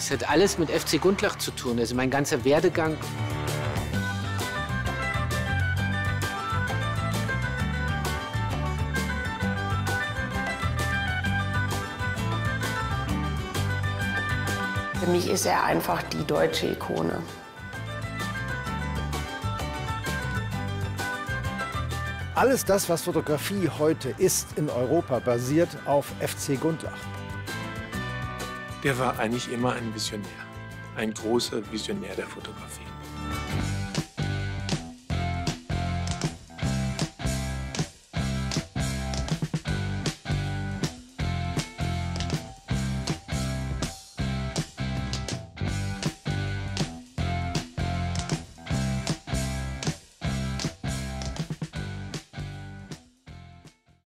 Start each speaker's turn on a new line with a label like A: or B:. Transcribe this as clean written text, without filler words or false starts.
A: Es hat alles mit FC Gundlach zu tun, also mein ganzer Werdegang.
B: Für mich ist er einfach die deutsche Ikone.
C: Alles das, was Fotografie heute ist in Europa, basiert auf FC Gundlach.
D: Der war eigentlich immer ein Visionär, ein großer Visionär der Fotografie.